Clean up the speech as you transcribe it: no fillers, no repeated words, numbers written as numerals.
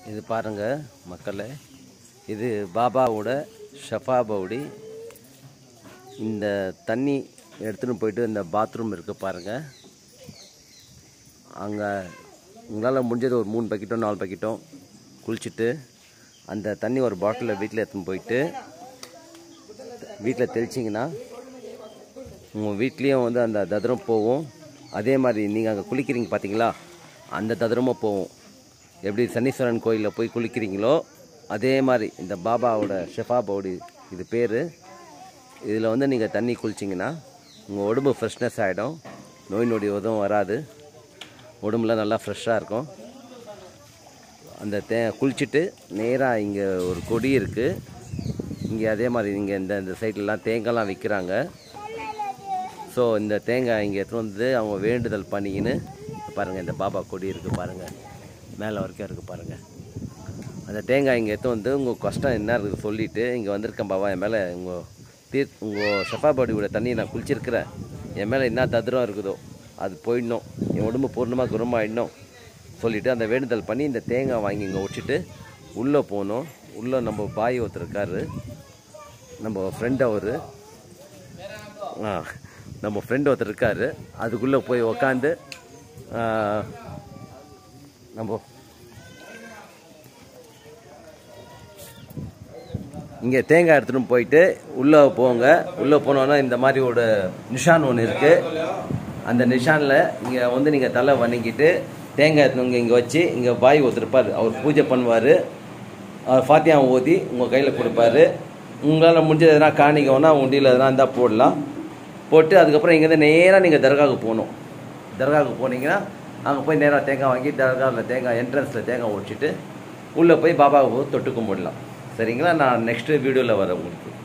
இது பாருங்க மக்களே, இது பாபாவோட ஷஃபா பவுடி. இந்த தண்ணி எடுத்துன்னு போயிட்டு இந்த பாத்ரூம் இருக்கு பாருங்க, அங்கே உங்களால் முடிஞ்சது ஒரு 3 பக்கெட்டோ 4 பக்கெட்டோ குளிச்சுட்டு அந்த தண்ணி ஒரு பாட்டிலில் வீட்டில் எடுத்துன்னு போயிட்டு வீட்டில் தெளிச்சிங்கன்னா உங்கள் வீட்லேயும் வந்து அந்த ததிரம் போகும். அதே மாதிரி நீங்கள் அங்கே குளிக்கிறீங்க பார்த்தீங்களா, அந்த ததிரமும் போகும். எப்படி சனீஸ்வரன் கோயிலில் போய் குளிக்கிறீங்களோ அதே மாதிரி இந்த பாபாவோட ஷஃபா பவுடி இது பேர். இதில் வந்து நீங்கள் தண்ணி குளிச்சிங்கன்னா உங்கள் உடம்பு ஃப்ரெஷ்னஸ் ஆகிடும், நோய் நொடி எதுவும் வராது, உடம்புல நல்லா ஃப்ரெஷ்ஷாக இருக்கும். அந்த குளிச்சுட்டு நேராக இங்கே ஒரு கொடி இருக்குது, இங்கே அதே மாதிரி இங்கே இந்த சைட்லலாம் தேங்காய்லாம் விற்கிறாங்க. ஸோ இந்த தேங்காய் இங்கே எடுத்துகிட்டு வந்து அவங்க வேண்டுதல் பண்ணிக்கின்னு பாருங்கள், இந்த பாபா கொடி இருக்குது பாருங்கள், மேலே வரைக்கும் இருக்குது பாருங்கள். அந்த தேங்காய் இங்கே எடுத்து வந்து உங்கள் கஷ்டம் என்ன இருக்குது சொல்லிவிட்டு இங்கே வந்திருக்கேன் பாபா, என் மேலே உங்கள் ஷஃபா பாடியோட தண்ணி நான் குளிச்சிருக்கிறேன், என் மேலே என்ன ததிரம் இருக்குதோ அது போயிடணும், என் உடம்பு பூர்ணமாக குணமாகிடணும் சொல்லிவிட்டு அந்த வேண்டுதல் பண்ணி இந்த தேங்காய் வாங்கி இங்கே வச்சுட்டு உள்ளே போகணும். உள்ளே நம்ம பாய் ஒருத்தர் இருக்கார், நம்ம ஃப்ரெண்ட் அவர், நம்ம ஃப்ரெண்டு ஒருத்தர் இருக்கார், அதுக்குள்ளே போய் உக்காந்து நம்ம இங்கே தேங்காய் எடுத்துகிட்டு போயிட்டு உள்ளே போங்க. உள்ளே போனோன்னா இந்த மாதிரி ஒரு நிஷான் ஒன்று இருக்குது, அந்த நிஷானில் இங்கே வந்து நீங்கள் தலை வணங்கிட்டு தேங்காய் எடுத்துன்னு இங்கே வச்சு இங்கே பாய் ஒருத்தருப்பார், அவர் பூஜை பண்ணுவார், அவர் ஃபாத்தியா ஓதி உங்கள் கையில் கொடுப்பாரு. உங்களால் முடிஞ்சது எதனா காணிக்கோன்னா உண்டியில் எதனா இருந்தால் போடலாம், போட்டு அதுக்கப்புறம் இங்கேருந்து நேராக நீங்கள் தர்காவுக்கு போகணும். தர்காவுக்கு போனீங்கன்னா அங்கே போய் நேராக தேங்காய் வாங்கி தர்காவில் தேங்காய் என்ட்ரன்ஸில் தேங்காய் உடைச்சிட்டு உள்ளே போய் பாபாவை தொட்டு கும்பிடலாம். சரிங்களா? நான் நெக்ஸ்ட்டு வீடியோவில் வரேன் உங்களுக்கு.